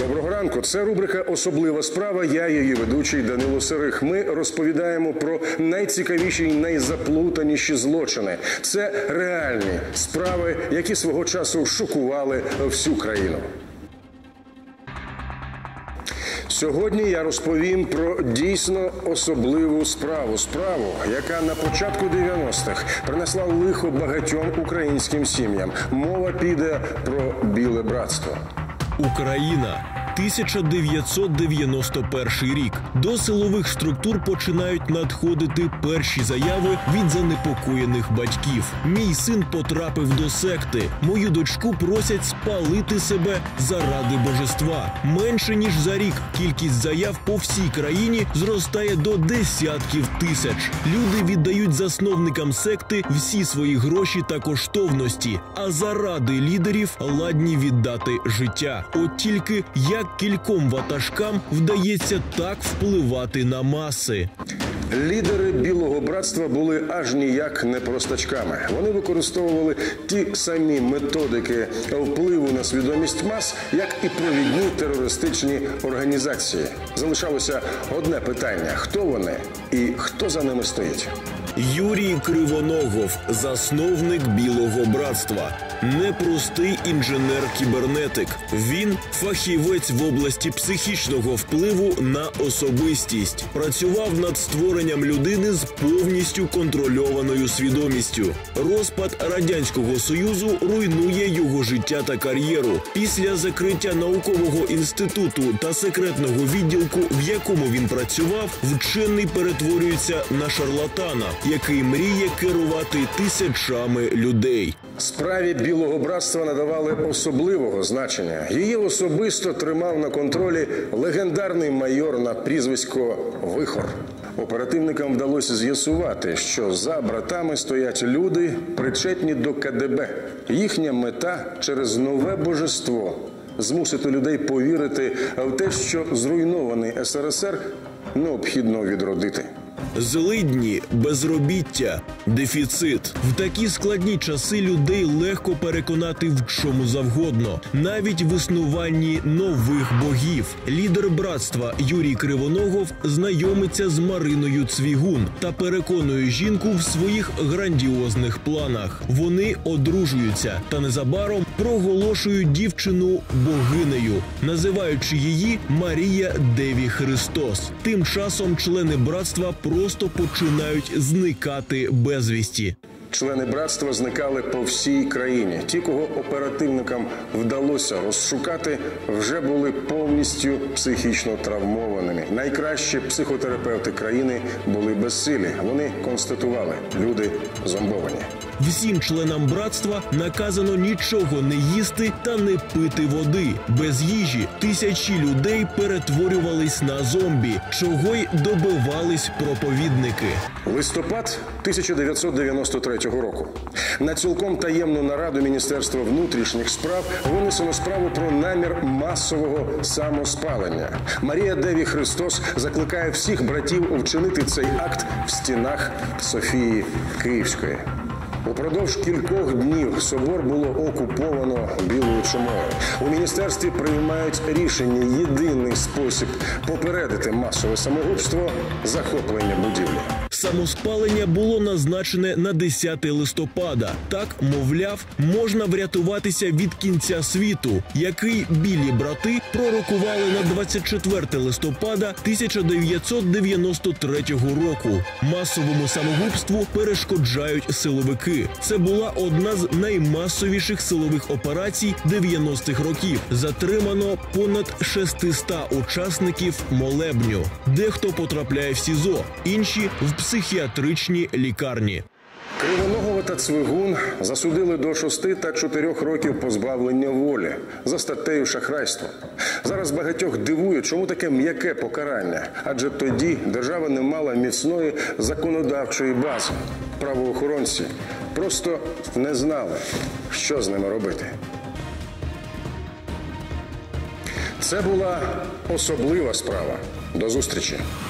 Доброго ранку. Це рубрика «Особлива справа». Я її ведучий Данило Серих. Ми розповідаємо про найцікавіші і найзаплутаніші злочини. Це реальні справи, які свого часу шокували всю країну. Сьогодні я розповім про дійсно особливу справу. Справу, яка на початку 90-х принесла лихо багатьом українським сім'ям. Мова піде про Біле братство. Україна. 1991 рік. До силових структур починають надходити перші заяви від занепокоєних батьків. Мій син потрапив до секти. Мою дочку просять спалити себе заради божества. Менше ніж за рік кількість заяв по всій країні зростає до десятків тисяч. Люди віддають засновникам секти всі свої гроші та коштовності, а заради лідерів ладні віддати життя. От тільки як кільком ватажкам вдається так впливати на маси? Лідери Білого братства були аж ніяк не простачками. Вони використовували ті самі методики впливу на свідомість мас, як і провідні терористичні організації. Залишалося одне питання – хто вони і хто за ними стоїть? Юрій Кривоногов – засновник Білого братства. Непростий інженер-кібернетик. Він – фахівець в області психічного впливу на особистість. Працював над створенням людини з повністю контрольованою свідомістю. Розпад Радянського Союзу руйнує його життя та кар'єру. Після закриття наукового інституту та секретного відділку, в якому він працював, вчений перетворюється на шарлатана, який мріє керувати тисячами людей. Справі Білого братства надавали особливого значення. Її особисто тримав на контролі легендарний майор на прізвисько Вихор. Оперативникам вдалося з'ясувати, що за братами стоять люди, причетні до КДБ. Їхня мета – через нове божество змусити людей повірити в те, що зруйнований СРСР необхідно відродити. Злидні, безробіття, дефіцит. В такі складні часи людей легко переконати в чому завгодно, навіть в існуванні нових богів. Лідер братства Юрій Кривоногов знайомиться з Мариною Цвігун та переконує жінку в своїх грандіозних планах. Вони одружуються та незабаром проголошують дівчину богинею, називаючи її Марія Деві Христос. Тим часом члени братства просто починають зникати безвісті. Члени братства зникали по всій країні. Ті, кого оперативникам вдалося розшукати, вже були повністю психічно травмованими. Найкращі психотерапевти країни були безсилі. Вони констатували – люди зомбовані. Всім членам братства наказано нічого не їсти та не пити води. Без їжі тисячі людей перетворювались на зомбі, чого й добивались проповідники. Листопад 1993 року. На цілком таємну нараду Міністерства внутрішніх справ винесено справу про намір масового самоспалення. Марія Деві Христос закликає всіх братів вчинити цей акт в стінах Софії Київської. Упродовж кількох днів собор було окуповано білою чумою. У міністерстві приймають рішення: єдиний спосіб попередити масове самогубство – захоплення будівлі. Самоспалення було назначене на 10 листопада. Так, мовляв, можна врятуватися від кінця світу, який білі брати пророкували на 24 листопада 1993 року. Масовому самогубству перешкоджають силовики. Це була одна з наймасовіших силових операцій 90-х років. Затримано понад 600 учасників молебню. Дехто потрапляє в СІЗО, інші – в психіатричні лікарні. Кривоногова та Цвигун засудили до 6 та 4 років позбавлення волі за статтею шахрайство. Зараз багатьох дивує, чому таке м'яке покарання, адже тоді держава не мала міцної законодавчої бази. Правоохоронці просто не знали, що з ними робити. Це була особлива справа. До зустрічі.